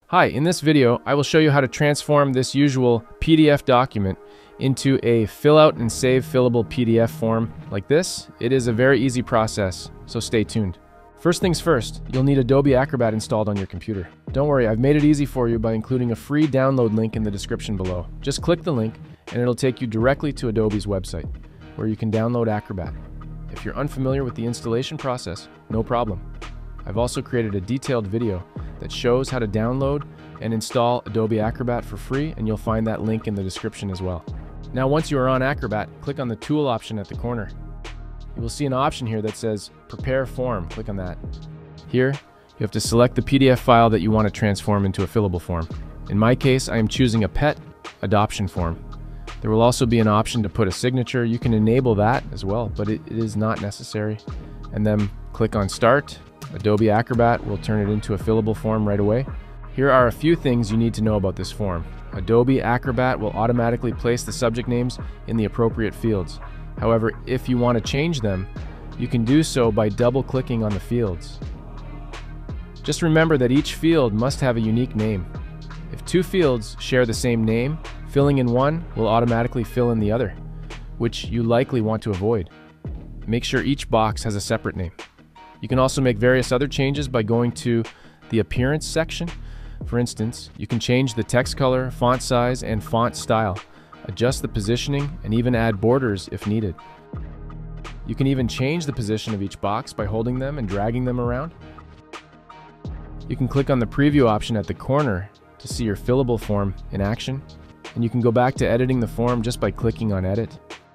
Hi, in this video, I will show you how to transform this usual PDF document into a fill out and save fillable PDF form like this. It is a very easy process, so stay tuned. First things first, you'll need Adobe Acrobat installed on your computer. Don't worry, I've made it easy for you by including a free download link in the description below. Just click the link and it'll take you directly to Adobe's website, where you can download Acrobat. If you're unfamiliar with the installation process, no problem. I've also created a detailed video that shows how to download and install Adobe Acrobat for free, and you'll find that link in the description as well. Now, once you are on Acrobat, click on the tool option at the corner. You will see an option here that says Prepare Form. Click on that. Here, you have to select the PDF file that you want to transform into a fillable form. In my case, I am choosing a pet adoption form. There will also be an option to put a signature. You can enable that as well, but it is not necessary. And then click on Start. Adobe Acrobat will turn it into a fillable form right away. Here are a few things you need to know about this form. Adobe Acrobat will automatically place the subject names in the appropriate fields. However, if you want to change them, you can do so by double-clicking on the fields. Just remember that each field must have a unique name. If two fields share the same name, filling in one will automatically fill in the other, which you likely want to avoid. Make sure each box has a separate name. You can also make various other changes by going to the Appearance section. For instance, you can change the text color, font size, and font style, adjust the positioning, and even add borders if needed. You can even change the position of each box by holding them and dragging them around. You can click on the preview option at the corner to see your fillable form in action, and you can go back to editing the form just by clicking on Edit.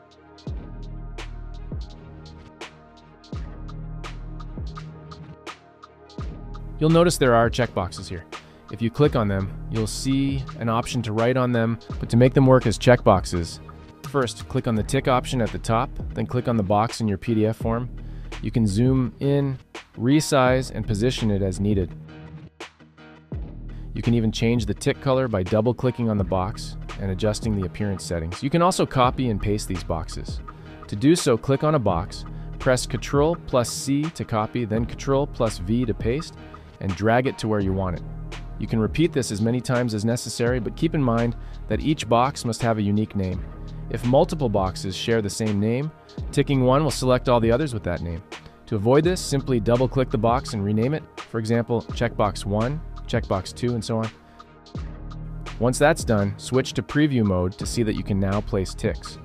You'll notice there are checkboxes here. If you click on them, you'll see an option to write on them, but to make them work as checkboxes, first click on the tick option at the top, then click on the box in your PDF form. You can zoom in, resize, and position it as needed. You can even change the tick color by double-clicking on the box and adjusting the appearance settings. You can also copy and paste these boxes. To do so, click on a box, press Ctrl+C to copy, then Ctrl+V to paste, and drag it to where you want it. You can repeat this as many times as necessary, but keep in mind that each box must have a unique name. If multiple boxes share the same name, ticking one will select all the others with that name. To avoid this, simply double-click the box and rename it. For example, checkbox 1, checkbox 2, and so on. Once that's done, switch to preview mode to see that you can now place ticks.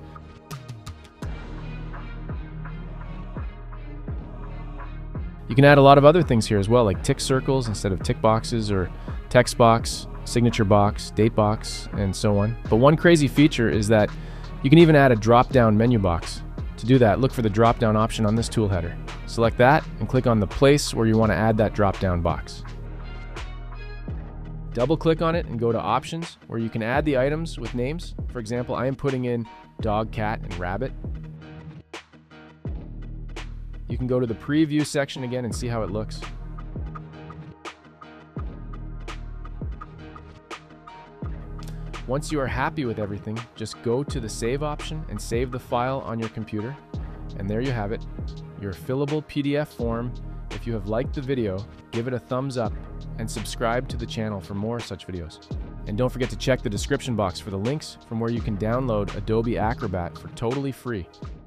You can add a lot of other things here as well, like tick circles instead of tick boxes, or text box, signature box, date box, and so on. But one crazy feature is that you can even add a drop-down menu box. To do that, look for the drop-down option on this tool header. Select that and click on the place where you want to add that drop-down box. Double-click on it and go to Options, where you can add the items with names. For example, I am putting in dog, cat, and rabbit. You can go to the preview section again and see how it looks. Once you are happy with everything, just go to the Save option and save the file on your computer. And there you have it, your fillable PDF form. If you have liked the video, give it a thumbs up and subscribe to the channel for more such videos. And don't forget to check the description box for the links from where you can download Adobe Acrobat for totally free.